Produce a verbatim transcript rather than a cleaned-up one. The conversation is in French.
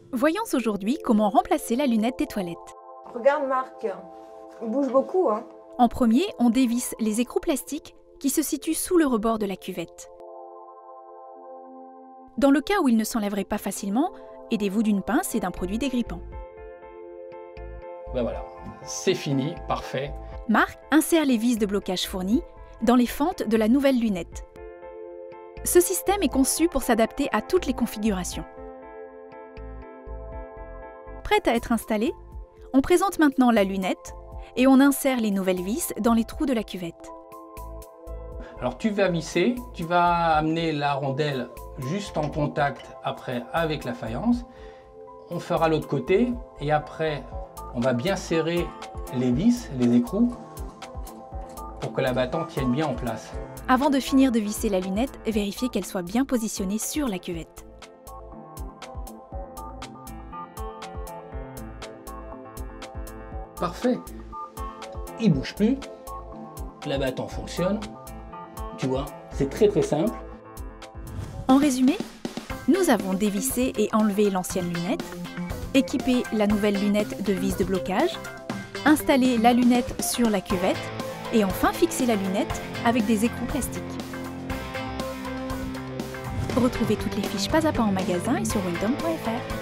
Voyons aujourd'hui comment remplacer la lunette des toilettes. Regarde Marc, il bouge beaucoup. Hein. En premier, on dévisse les écrous plastiques qui se situent sous le rebord de la cuvette. Dans le cas où ils ne s'enlèveraient pas facilement, aidez-vous d'une pince et d'un produit dégrippant. Ben voilà, c'est fini, parfait. Marc insère les vis de blocage fournies dans les fentes de la nouvelle lunette. Ce système est conçu pour s'adapter à toutes les configurations. Prête à être installée, on présente maintenant la lunette et on insère les nouvelles vis dans les trous de la cuvette. Alors tu vas visser, tu vas amener la rondelle juste en contact après avec la faïence. On fera l'autre côté et après on va bien serrer les vis, les écrous, pour que l'abattant tienne bien en place. Avant de finir de visser la lunette, vérifiez qu'elle soit bien positionnée sur la cuvette. Parfait. Il ne bouge plus. L'abattant fonctionne. Tu vois, c'est très très simple. En résumé, nous avons dévissé et enlevé l'ancienne lunette, équipé la nouvelle lunette de vis de blocage, installé la lunette sur la cuvette et enfin fixé la lunette avec des écrous plastiques. Retrouvez toutes les fiches pas à pas en magasin et sur wildom point F R.